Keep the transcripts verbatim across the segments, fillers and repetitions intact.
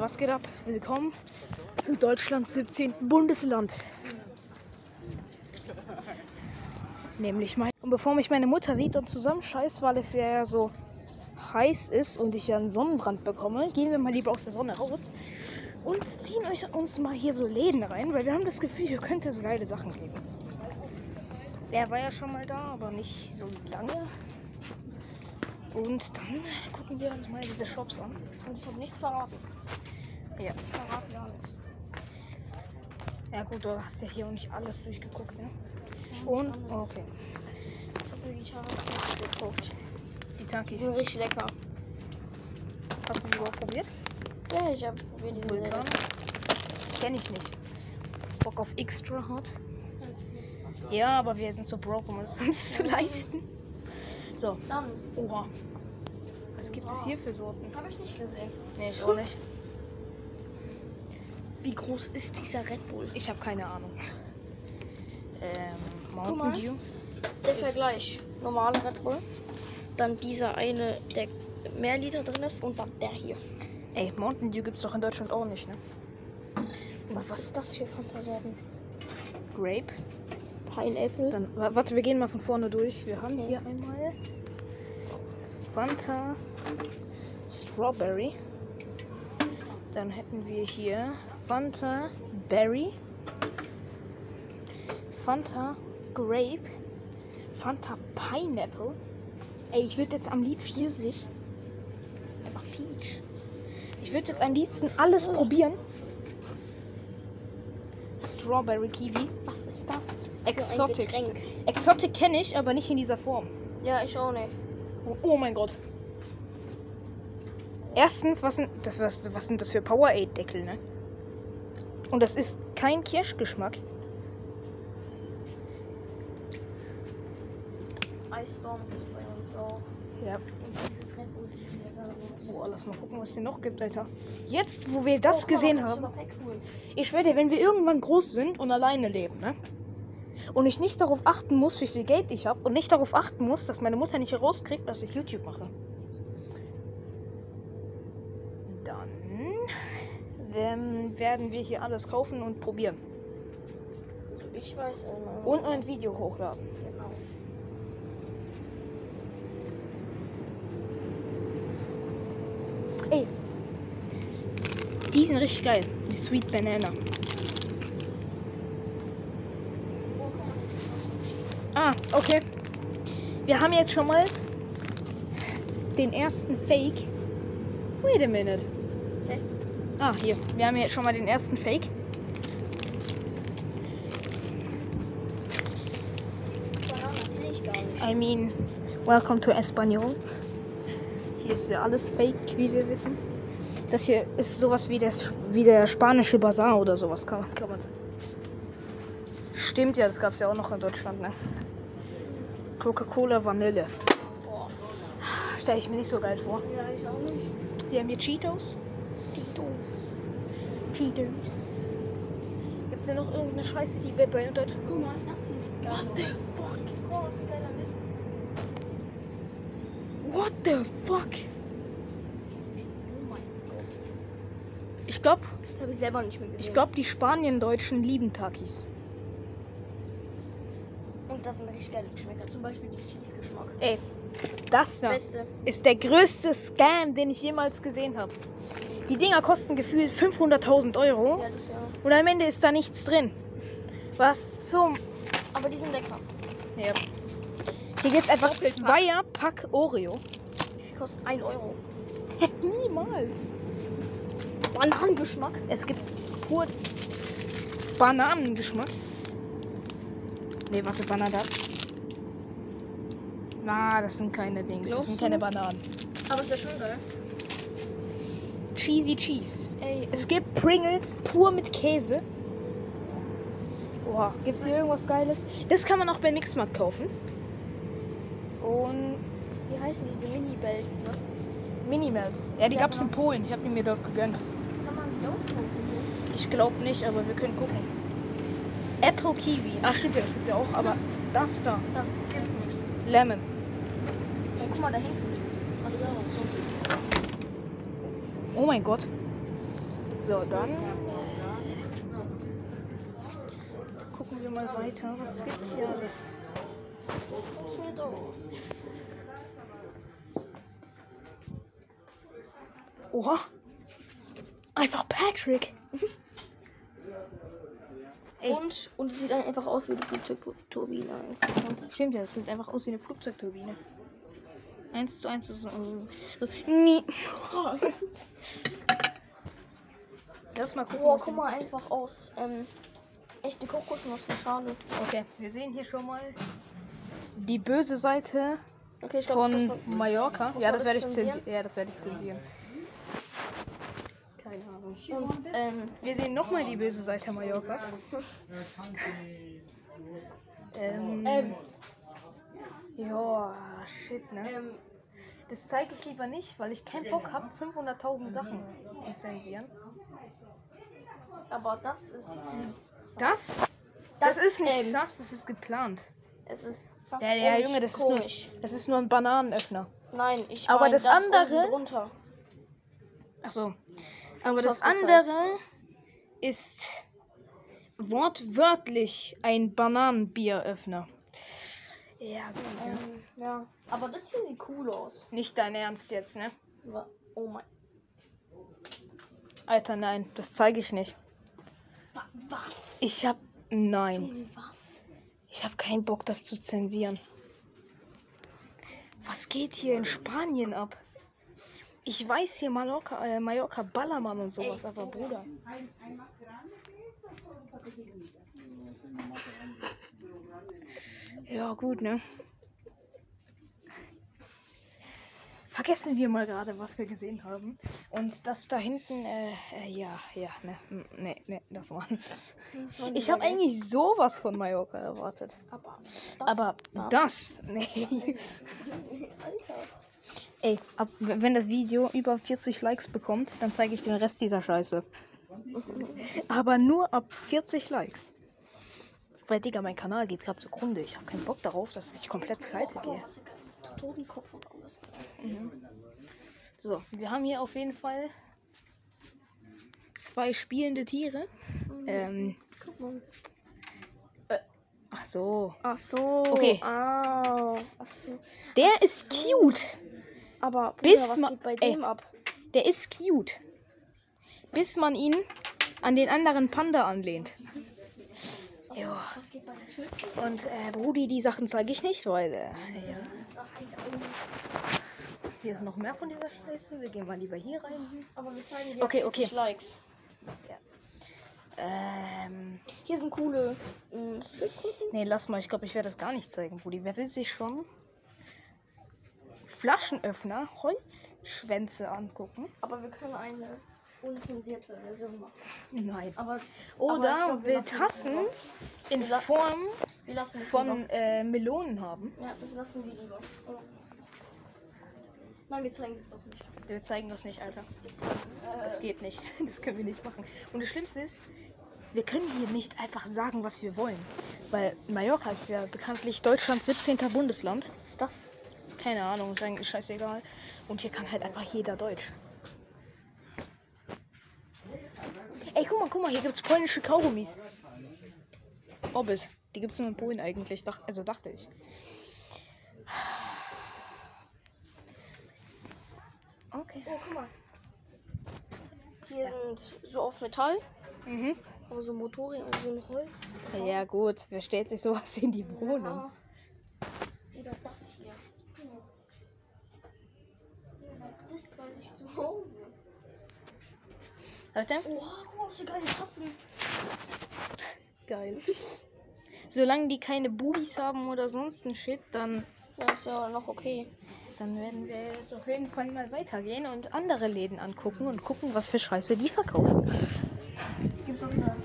Was geht ab? Willkommen zu Deutschlands siebzehnten Bundesland. Nämlich mein. Und bevor mich meine Mutter sieht und zusammenscheißt, weil es ja so heiß ist und ich ja einen Sonnenbrand bekomme, gehen wir mal lieber aus der Sonne raus und ziehen euch uns mal hier so Läden rein, weil wir haben das Gefühl, hier könnte es geile Sachen geben. Er war ja schon mal da, aber nicht so lange. Und dann gucken wir uns mal diese Shops an. Und ich habe nichts verraten. Ja, ich verrate gar nicht. Ja gut, du hast ja hier auch nicht alles durchgeguckt, ne? Und, okay. Ich habe mir die Takis geguckt. Die Die Takis. sind richtig lecker. Hast du die überhaupt probiert? Ja, ich habe probiert, die sind sehr Vulkan? lecker. Kenn ich nicht. Bock auf Extra Hot? Ja, aber wir sind so broke, um es uns zu leisten. So, Dann, oha. Was gibt es hier für Sorten? das habe ich nicht gesehen. Nee, ich auch nicht. Wie groß ist dieser Red Bull? Ich habe keine Ahnung. Ähm, mal. Mountain Dew. Der Vergleich. Normale Red Bull. Dann dieser eine, der mehr Liter drin ist. Und dann der hier. Ey, Mountain Dew gibt's doch in Deutschland auch nicht, ne? Was, was ist das für Fantasorten? Grape. Pineapple. Dann, wa- warte, wir gehen mal von vorne durch. Wir haben hier einmal Fanta Strawberry. Dann hätten wir hier Fanta Berry. Fanta Grape. Fanta Pineapple. Ey, ich würde jetzt am liebsten Pfirsich. Einfach Peach. Ich würde jetzt am liebsten alles probieren. Strawberry Kiwi. Was ist das? Exotic. Für ein Getränk. Exotic kenne ich, aber nicht in dieser Form. Ja, ich auch nicht. Oh, oh mein Gott. Erstens, was sind das, was, was sind das für Powerade-Deckel, ne? Und das ist kein Kirschgeschmack. Ice Storm ist bei uns auch. Ja. Und dieses Red Bull sieht sehr lecker aus. Boah, lass mal gucken, was hier noch gibt, Alter. Jetzt, wo wir das Oh, gesehen guck mal, haben. sogar Packfood. Ich schwöre dir, wenn wir irgendwann groß sind und alleine leben, ne? Und ich nicht darauf achten muss, wie viel Geld ich habe und nicht darauf achten muss, dass meine Mutter nicht rauskriegt, dass ich YouTube mache. Dann ähm, werden wir hier alles kaufen und probieren. Also ich weiß immer. Und ein Video hochladen. Genau. Ey, die sind richtig geil. Die Sweet Banana. Ah, okay. Wir haben jetzt schon mal den ersten Fake. Wait a minute. Hä? Ah, hier. Wir haben jetzt schon mal den ersten Fake. Banane kenn ich gar nicht. I mean, welcome to Espanol. Hier ist ja alles Fake, wie wir wissen. Das hier ist sowas wie der, wie der spanische Bazar oder sowas. Kann man, kann man. Stimmt ja, das gab es ja auch noch in Deutschland, ne? Coca-Cola Vanille. Boah. Stelle ich mir nicht so geil vor. Ja, ich auch nicht. Wir haben hier Cheetos. Tito. Cheetos. Gibt es ja noch irgendeine Scheiße, die wir bei Deutschland. Guck mal, das hier ist geil. What the fuck? Guck mal, was ein geiler Lift. What the fuck? Oh mein Gott. Ich glaube, Das habe ich selber nicht mehr gesehen. ich glaube, die Spanien-Deutschen lieben Takis. Und das sind richtig geile Geschmäcker. Zum Beispiel die Cheese-Geschmack. Ey, das da Beste. ist der größte Scam, den ich jemals gesehen habe. Die Dinger kosten gefühlt fünfhunderttausend Euro Ja, das ja. und am Ende ist da nichts drin. Was zum... Aber die sind lecker. Ja. Hier gibt es einfach Doppelpack. Zweier-Pack Oreo. Wie viel kostet ein Euro? Niemals. Bananengeschmack. Es gibt pur Bananengeschmack. Ne, warte, Banana. Na, das sind keine Dings. Das Glaubst sind du? keine Bananen. Aber ist ja schon geil. Cheesy Cheese. Ey, Es gibt Pringles pur mit Käse. Boah, gibt's hier irgendwas Geiles? Das kann man auch bei Mixmart kaufen. Und wie heißen diese Mini-Bells, ne? Minimelts. Ja, die Ja, gab's in genau. Polen. Ich habe die mir dort gegönnt. Kann man die auch kaufen? Ich glaube nicht, aber wir können gucken. Apple Kiwi. Ah, stimmt ja, das gibt's ja auch. Aber das da. Das gibt's nicht. Lemon. Und guck mal, da hängt. Was ist das? So. Oh mein Gott. So, dann gucken wir mal weiter. Was gibt's hier alles? Oha! Einfach Patrick! Ey. Und, und es sieht dann einfach aus wie die Flugzeugturbine. Stimmt ja, es sieht einfach aus wie eine Flugzeugturbine. Eins zu eins ist so. Nie. Lass mal gucken. Boah, guck mal einfach aus. Ähm, echte Kokosnuss von Schale. Okay, wir sehen hier schon mal die böse Seite Okay, ich glaub, von das man, Mallorca. muss Ja, man das das werde ich zensieren? zensieren. Ja, das werde ich zensieren. Keine Ahnung. und, ähm, Wir sehen nochmal die böse Seite Mallorcas. ähm, ähm, ja, shit, ne? ähm, Das zeige ich lieber nicht, weil ich keinen Bock habe, fünfhunderttausend Sachen zu zensieren. aber das ist. Das? Das ist nicht ähm, sass, das ist geplant. Es ist. Das Ja, ja, und Junge, das ist, nur, komisch. das ist nur ein Bananenöffner. Nein, ich Aber mein, das das andere- unten drunter. Achso. Aber Das das hast du gezeigt. andere ist wortwörtlich ein Bananenbieröffner. Ja, gut. Ja. Ähm, ja. Aber das hier sieht cool aus. Nicht dein Ernst jetzt, ne? Wa- Oh mein. Alter, nein, das zeige ich nicht. Wa- Was? Ich hab. Nein. Junge, was? Ich habe keinen Bock, das zu zensieren. Was geht hier in Spanien ab? Ich weiß hier Mallorca, äh, Mallorca, Ballermann und sowas, Ey. aber Bruder. Ja, gut, ne? Vergessen wir mal gerade, was wir gesehen haben. Und das da hinten, äh, äh ja, ja, ne, mm, ne, ne, das war. Ich habe eigentlich sowas von Mallorca erwartet. Aber. Das, Aber da- das, nee. Alter. Ey, ab, wenn das Video über vierzig Likes bekommt, dann zeige ich den Rest dieser Scheiße. Aber nur ab vierzig Likes. Weil, Digga, mein Kanal geht gerade zugrunde. Ich habe keinen Bock darauf, dass ich komplett pleite gehe. Totenkopf und alles. So, wir haben hier auf jeden Fall zwei spielende Tiere. Ähm, Guck mal. ach so. Ach so. Okay. Ah. Ach so. Der Ach ist so. cute. Aber Bruder, Bis was ma- geht bei ey. dem ab? Der ist cute. Bis man ihn an den anderen Panda anlehnt. Ja. Was geht bei dem Schild? Und äh, Brudi, die Sachen zeige ich nicht, weil äh, ja. Hier ist noch mehr von dieser Scheiße. Wir gehen mal lieber hier rein. Aber wir zeigen dir Okay, vierzig okay. Likes. Ähm, Hier sind coole mh, Schildkröten. nee, lass mal. Ich glaube, ich werde das gar nicht zeigen, Brudi. Wer will sich schon Flaschenöffner, Holzschwänze angucken? Aber wir können eine unzensierte Version machen. Nein. Aber aber Oder ich glaub, wir will lassen es Tassen lieber. in Wir la- Form Wir lassen es lieber. von äh, Melonen haben. Ja, das lassen wir lieber. Oh. Nein, wir zeigen es doch nicht. Wir zeigen das nicht, Alter. Das ist ein bisschen, Das geht nicht. Das können wir nicht machen. Und das Schlimmste ist, wir können hier nicht einfach sagen, was wir wollen. Weil Mallorca ist ja bekanntlich Deutschlands siebzehnte Bundesland. was ist das? Keine Ahnung, ist eigentlich scheißegal. Und hier kann halt einfach jeder Deutsch. Ey, guck mal, guck mal, hier gibt's polnische Kaugummis. Orbit. Die gibt's nur in Polen eigentlich, dach, also dachte ich. Okay. Oh, guck mal. Hier sind so aus Metall, Mhm. aber so Motoren und so ein Holz. Ja gut, wer stellt sich sowas in die Wohnung? Ja. Oder das hier. Ja, das weiß ich zu Hause. Leute, Oha, guck mal, was für geile Tassen. geil. Solange die keine Bubis haben oder sonst ein Shit, dann, Ja, ist ja noch okay. dann werden wir jetzt auf jeden Fall mal weitergehen und andere Läden angucken und gucken, was für Scheiße die verkaufen. Gibt's noch eine?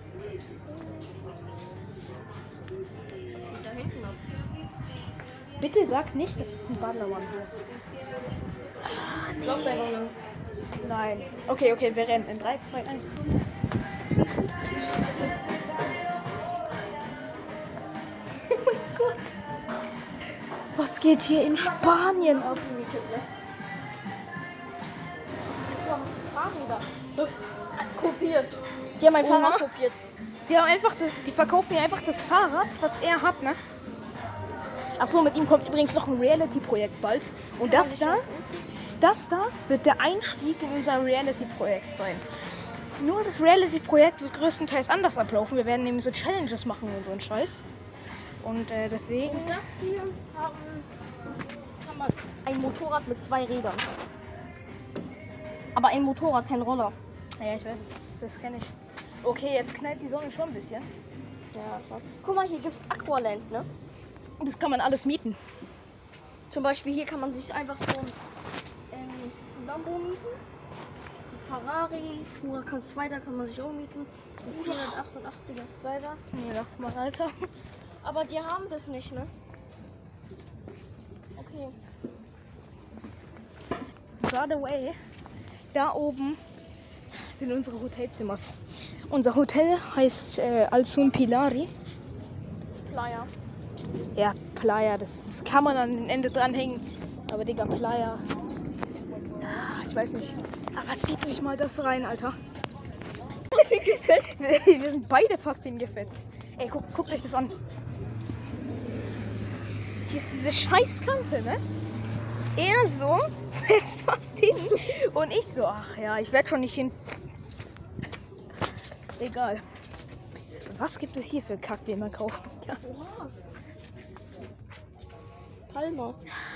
Was geht da hinten ab? Bitte sag nicht, das ist ein Ballermann hier. Läuft einfach lang. Nein. Okay, okay, wir rennen. In drei, zwei, eins. Oh mein Gott. Was geht hier in Spanien ab? Gemietet, ne? Guck mal, was für Fahrräder. Kopiert. Die haben mein Oh, Fahrrad Mann. kopiert. Die haben einfach das, die verkaufen hier einfach das Fahrrad, was er hat, ne? Achso, mit ihm kommt übrigens noch ein Reality-Projekt bald. Und das da, das da wird der Einstieg in unser Reality-Projekt sein. Nur das Reality-Projekt wird größtenteils anders ablaufen. Wir werden nämlich so Challenges machen und so einen Scheiß. Und äh, deswegen... Und das hier haben, das kann man, ein Motorrad mit zwei Rädern. Aber ein Motorrad, kein Roller. Ja, ich weiß, das, das kenne ich. Okay, jetzt knallt die Sonne schon ein bisschen. Ja, schon. Guck mal, hier gibt es Aqualand, ne? Und das kann man alles mieten. Zum Beispiel hier kann man sich einfach so ein ähm, Lambo mieten. Ein Ferrari, Huracan Spider kann man sich auch mieten. Ein vierhundertachtundachtziger Spider. Nee, lass mal, Alter. Aber die haben das nicht, ne? Okay. By the way, da oben sind unsere Hotelzimmers. Unser Hotel heißt äh, Alsun Pilari. Playa. Ja, Playa, das, das kann man an den Ende dranhängen. Aber Digga, Playa. Ah, ich weiß nicht. Aber zieht euch mal das rein, Alter. Wir sind beide fast hingefetzt. Ey, guck, guckt euch das an. Hier ist diese Scheißkante, ne? Er so fetzt fast hin. Und ich so, ach ja, ich werde schon nicht hin. Egal. Was gibt es hier für Kack, den man kaufen kann? Oha. Palmer.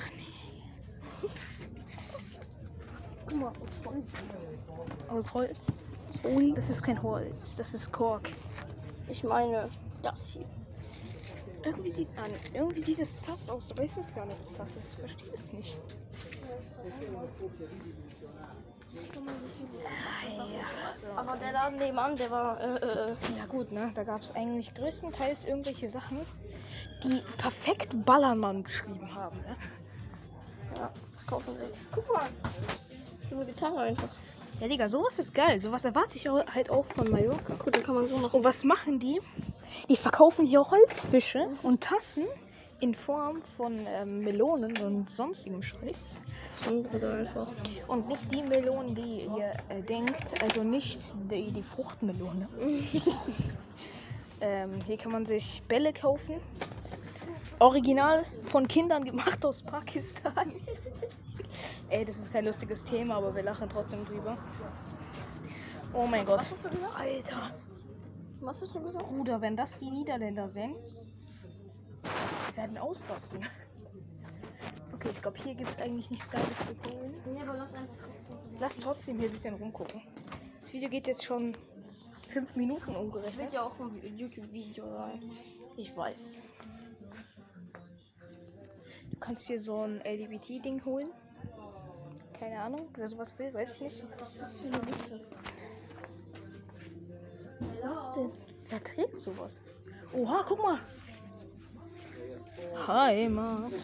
Guck mal, aus Holz. Aus Holz? Ui. Das ist kein Holz, das ist Kork. Ich meine, das hier. Irgendwie sieht, an, irgendwie sieht es sass aus. Du weißt es gar nicht, dass sass ist. Ich verstehe es nicht. Aber der Laden nebenan, der war. Äh, äh, Ja gut, ne? Da gab es eigentlich größtenteils irgendwelche Sachen, die perfekt Ballermann beschrieben haben. Ne? ja, das kaufen sie. Guck mal. So eine Gitarre einfach. Ja, Digga, sowas ist geil. Sowas erwarte ich auch, halt auch von Mallorca. Gut, dann kann man so machen. Und was machen die? Die verkaufen hier Holzfische und Tassen in Form von ähm, Melonen und sonstigem Scheiß. Andere einfach. Und nicht die Melonen, die ihr äh, denkt, also nicht die, die Fruchtmelone. ähm, hier kann man sich Bälle kaufen. Original von Kindern gemacht aus Pakistan. Ey, das ist kein lustiges Thema, aber wir lachen trotzdem drüber. Oh mein Gott. Was hast du gesagt? Alter. Was hast du gesagt? Bruder, wenn das die Niederländer sehen, die werden ausrasten. Okay, ich glaube, hier gibt es eigentlich nichts Geiles zu holen. Nee, aber lass einfach trotzdem. Lass trotzdem hier ein bisschen rumgucken. Das Video geht jetzt schon fünf Minuten umgerechnet. Wird ja auch ein YouTube-Video sein. Ich weiß. Du kannst hier so ein L G B T-Ding holen. Keine Ahnung, wer sowas will, weiß ich nicht. Wer trägt sowas? Oha, guck mal. Heimat.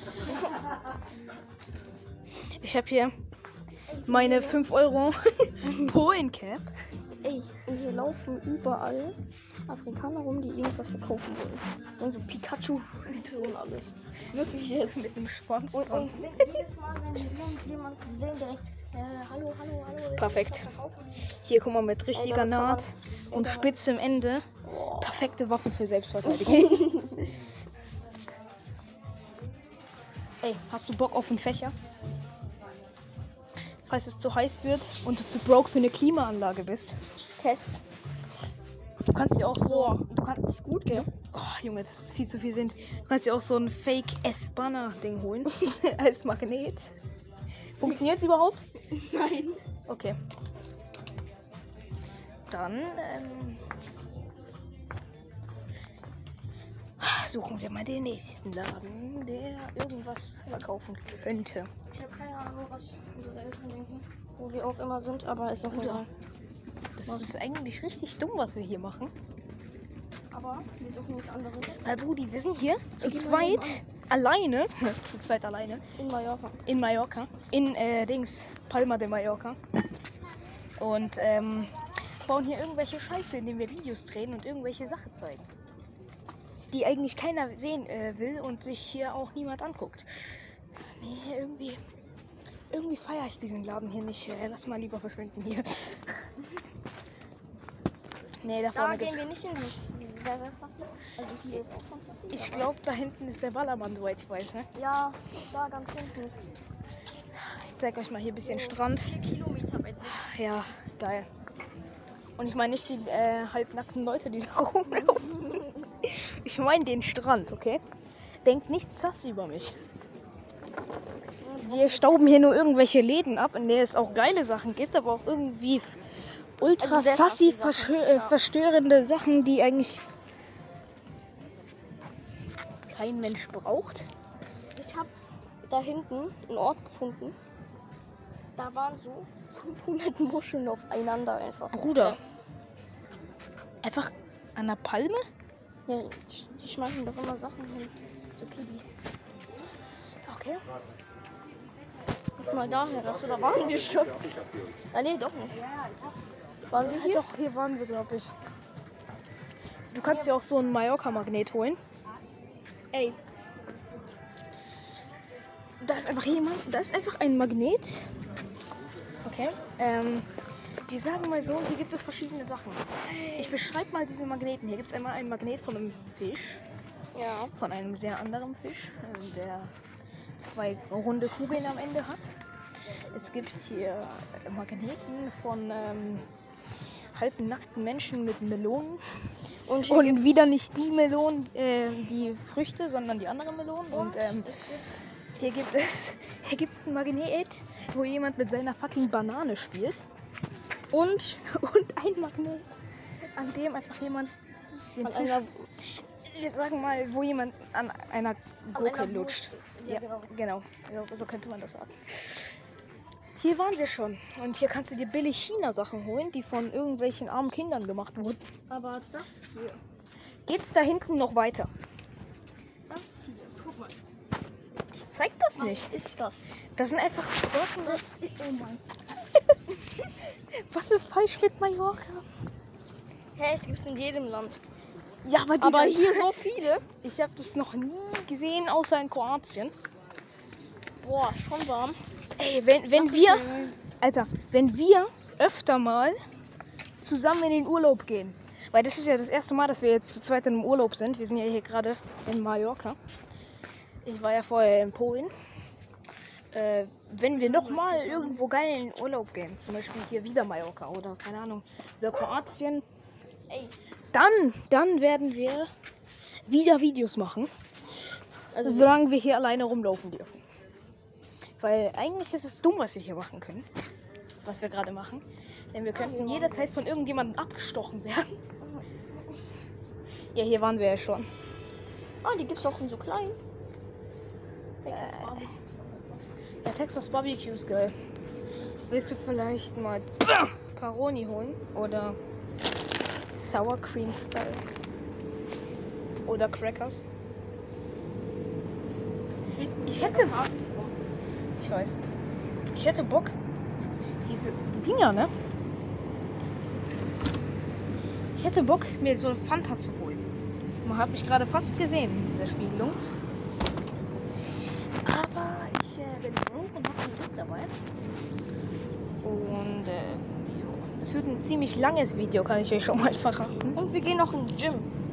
Ich habe hier meine fünf Euro Polen-Cap. Ey, und hier laufen überall Afrikaner rum, die irgendwas verkaufen wollen. Und so Pikachu und alles. Wirklich jetzt. Mit dem Schwanz Und, dran. und wenn, jedes Mal, wenn wir jemanden sehen, direkt, äh, hallo, hallo, hallo. willst du Perfekt. was verkaufen? Hier, guck mal, mit richtiger damit kann man- Naht und damit- spitzem Ende. Perfekte Waffe für Selbstverteidigung. Ey, hast du Bock auf einen Fächer? Falls es zu heiß wird und du zu broke für eine Klimaanlage bist. Test. Du kannst dir auch so... Du kannst, ist gut, gell? Oh, Junge, das ist viel zu viel Wind. Du kannst dir auch so ein Fake-S-Banner-Ding holen. Als Magnet. Funktioniert es überhaupt? Nein. Okay. Dann ähm, suchen wir mal den nächsten Laden, der irgendwas verkaufen könnte. Ich habe keine Ahnung, was unsere Eltern denken. Wo wir auch immer sind, aber ist auch egal. Das ist eigentlich richtig dumm, was wir hier machen. Aber wir suchen nichts anderes. Weil, Brudi, wir sind hier zu geh mal zweit alleine. zu zweit alleine. In Mallorca. In Mallorca. In, äh, Dings, Palma de Mallorca. Und, ähm, bauen hier irgendwelche Scheiße, indem wir Videos drehen und irgendwelche Sachen zeigen. Die eigentlich keiner sehen äh, will und sich hier auch niemand anguckt. Nee, irgendwie... Irgendwie feiere ich diesen Laden hier nicht. Äh, lass mal lieber verschwinden hier. Nee, da Da vorne gehen gibt's. wir nicht hin, das ist sehr, sehr sassy. Also hier ist auch schon sassy. Ich aber- glaube, da hinten ist der Ballermann, soweit ich weiß, ne? Ja, da ganz hinten. Ich zeig euch mal hier ein bisschen Strand. Vier Kilometer weit weg. Ja, geil. Und ich meine nicht die äh, halbnackten Leute, die da rumlaufen. Ich meine den Strand, okay? Denkt nichts sass über mich. Wir stauben hier nur irgendwelche Läden ab, in der es auch geile Sachen gibt, aber auch irgendwie ultra Also sehr sassy, sassy Sachen, verschö- äh, ja. verstörende Sachen, die eigentlich kein Mensch braucht. Ich habe da hinten einen Ort gefunden. Da waren so fünfhundert Muscheln aufeinander einfach. Bruder. Einfach an der Palme? Ja, die die schmeißen doch immer Sachen hin. So Kiddies. Okay. Lass mal daher, dass du da waren wir schon. Ah, nee, doch nicht. Waren wir Ja, hier? doch, hier waren wir, glaube ich. Du kannst dir auch so einen Mallorca-Magnet holen. Ey. Da ist einfach jemand, da ist einfach ein Magnet. Okay. Ähm, wir sagen mal so, hier gibt es verschiedene Sachen. Ich beschreibe mal diese Magneten. Hier gibt es einmal einen Magnet von einem Fisch. Ja. Von einem sehr anderen Fisch, äh, der zwei runde Kugeln am Ende hat. Es gibt hier Magneten von ähm, halbnackten Menschen mit Melonen. Und hier Und gibt's- wieder nicht die Melonen, äh, die Früchte, sondern die anderen Melonen. Und ähm, hier gibt es hier gibt's ein Magnet, wo jemand mit seiner fucking Banane spielt. Und Und ein Magnet, an dem einfach jemand den an Fisch, einer, wir sagen mal, wo jemand an einer Gurke einer lutscht. Wurst ist. Ja, Ja, genau. genau. So, so könnte man das sagen. Hier waren wir schon. Und hier kannst du dir billig China-Sachen holen, die von irgendwelchen armen Kindern gemacht wurden. Aber das hier, Geht's da hinten noch weiter? das hier, guck mal. Ich zeig das Was nicht. ist das? Das sind einfach Brocken. Das ist, oh mein. Was ist falsch mit Mallorca? Hä, es gibt's in jedem Land. Ja, aber, die Aber hier so viele. Ich habe das noch nie gesehen, außer in Kroatien. Boah, schon warm. Ey, wenn, wenn Das ist wir, schön. Alter, wenn wir öfter mal zusammen in den Urlaub gehen, weil das ist ja das erste Mal, dass wir jetzt zu zweit in einem Urlaub sind. Wir sind ja hier gerade in Mallorca. Ich war ja vorher in Polen. Äh, wenn wir noch mal irgendwo geil in den Urlaub gehen, zum Beispiel hier wieder Mallorca oder keine Ahnung, wieder Kroatien, Ey, dann, dann werden wir wieder Videos machen, also solange wir hier alleine rumlaufen dürfen. Weil eigentlich ist es dumm, was wir hier machen können, was wir gerade machen. Denn wir könnten jederzeit von irgendjemandem abgestochen werden. Ja, hier waren wir ja schon. ah, die gibt's auch in so klein. Texas Barbecue. Ja, Texas Barbecue ist geil. Willst du vielleicht mal Paroni holen? Oder Sour Cream Style? Oder Crackers? Ich hätte... Ich weiß. Ich hätte Bock, diese Dinger, ne? Ich hätte Bock, mir so ein Fanta zu holen. Man hat mich gerade fast gesehen in dieser Spiegelung. Aber ich äh, bin broke und habe ein Geld dabei. Und äh, es wird ein ziemlich langes Video, kann ich euch schon mal verraten. Und wir gehen noch ins Gym.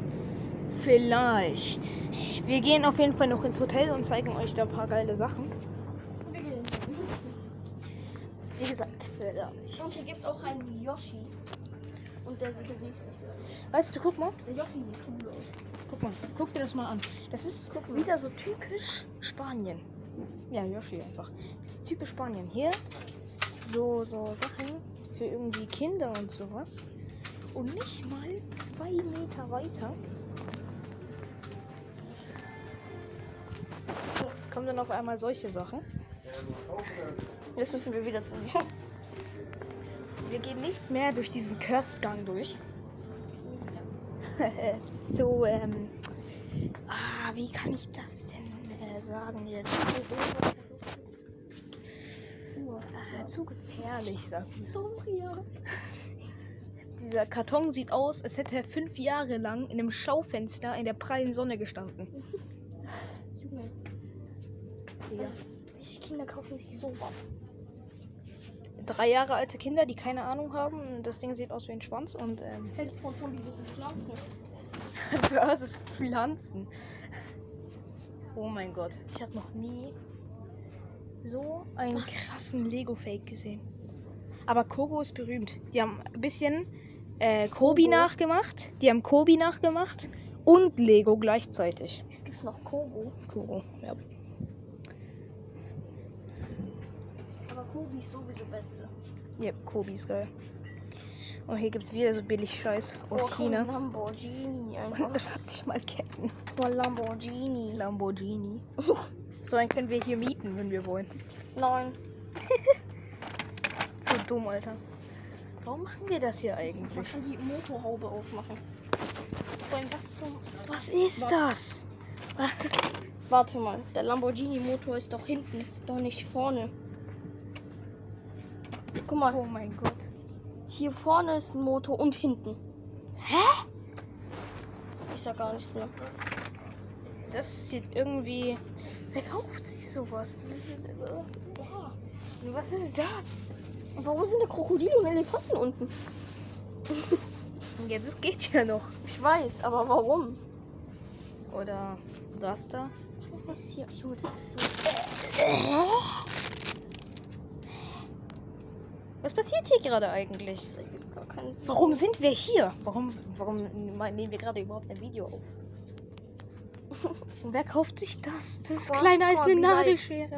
Vielleicht. Wir gehen auf jeden Fall noch ins Hotel und zeigen euch da ein paar geile Sachen. Wir gehen ins Gym. Wie gesagt, vielleicht. Und hier gibt's auch einen Yoshi. Und der sieht richtig geil. Weißt du, guck mal. Der Yoshi sieht cool aus. Guck mal, guck dir das mal an. Das ist wieder so typisch Spanien. Ja, Yoshi einfach. Das ist typisch Spanien. Hier so, so Sachen für irgendwie Kinder und sowas. Und nicht mal zwei Meter weiter kommen dann auf einmal solche Sachen. Jetzt müssen wir wieder zu Wir gehen nicht mehr durch diesen Cursed-Gang durch. so, ähm. Ah, wie kann ich das denn äh, sagen jetzt? Ah, zu gefährlich, das. Sombria. Dieser Karton sieht aus, als hätte er fünf Jahre lang in einem Schaufenster in der prallen Sonne gestanden. Junge. Ja. Welche Kinder kaufen sich sowas? drei Jahre alte Kinder, die keine Ahnung haben. Das Ding sieht aus wie ein Schwanz und ähm, Hältst von Zombie versus Pflanzen. versus Pflanzen. Oh mein Gott, ich habe noch nie so einen Was? krassen Lego-Fake gesehen. Aber Kogo ist berühmt. Die haben ein bisschen äh, Kobi Kogo? nachgemacht. Die haben Kobi nachgemacht und Lego gleichzeitig. Es gibt noch Kogo. Kogo, ja. Aber Kobi ist sowieso beste. Ja, Kobi ist geil. Und hier gibt es wieder so billig Scheiß aus Oh, China. Lamborghini einfach. Das hat nicht mal Ketten. Oh, Lamborghini. Lamborghini. So einen können wir hier mieten, wenn wir wollen. Nein. So dumm, Alter. Warum machen wir das hier Man eigentlich? kann die Motorhaube aufmachen. Vor allem, was zum... Was ist Warte. das? Warte mal, der Lamborghini-Motor ist doch hinten, doch nicht vorne. Guck mal, Oh mein Gott. hier vorne ist ein Motor und hinten. Hä? Ich sag gar nichts mehr. Das sieht irgendwie... Wer kauft sich sowas? Das ist, Ja. was ist das? Und warum sind da Krokodile und Elefanten unten? Ja, das geht ja noch. Ich weiß, aber warum? Oder das da? Was ist das hier? Junge, das ist so... Was passiert hier gerade eigentlich? Das ergibt gar keinen Sinn. Warum sind wir hier? Warum, warum nehmen wir gerade überhaupt ein Video auf? Und wer kauft sich das? Das ist Guck mal, kleiner als guck mal, eine wie weit. Nagelschere.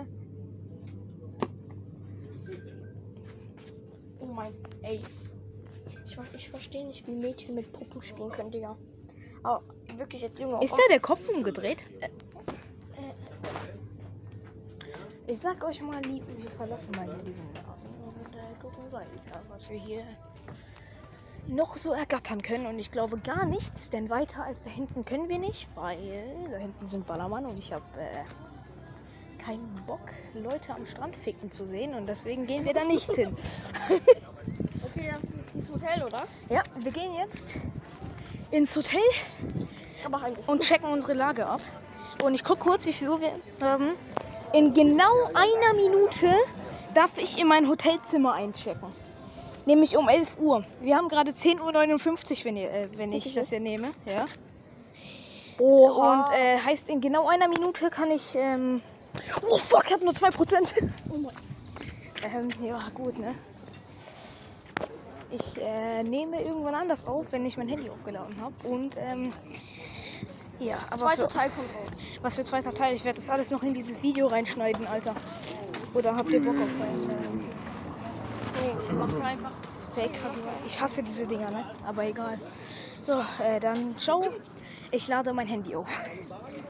Oh mein... Ey. Ich, ver- ich verstehe nicht, wie Mädchen mit Puppen spielen können, Digga. Aber wirklich jetzt Junge. Ist da der Kopf umgedreht? Ich sag euch mal, Lieben, wir verlassen mal hier diesen Laden und äh, gucken weiter, was wir hier noch so ergattern können. Und ich glaube gar nichts, denn weiter als da hinten können wir nicht, weil da hinten sind Ballermann und ich habe äh, keinen Bock, Leute am Strand ficken zu sehen und deswegen gehen wir da nicht hin. Okay, das ist jetzt ein Hotel, oder? Ja, wir gehen jetzt ins Hotel Aber halt. und checken unsere Lage ab. Und ich gucke kurz, wie viel Uhr wir haben. In genau einer Minute darf ich in mein Hotelzimmer einchecken. Nämlich um elf Uhr. Wir haben gerade zehn Uhr neunundfünfzig, wenn, ihr, äh, wenn ich das hier nehme. Ja. Oha. Und äh, heißt, in genau einer Minute kann ich... Ähm oh fuck, ich habe nur zwei Prozent. Oh mein. ähm, ja, gut, ne? Ich äh, nehme irgendwann anders auf, wenn ich mein Handy aufgeladen habe. Und ähm, ja, aber Zweiter für, Teil kommt raus. was für zweiter Teil? Ich werde das alles noch in dieses Video reinschneiden, Alter. Oder habt ihr Bock auf ein ähm, Nee, mach mir einfach. Fake? Ich hasse diese Dinger, ne? Aber egal. So, äh, dann ciao. Ich lade mein Handy auf.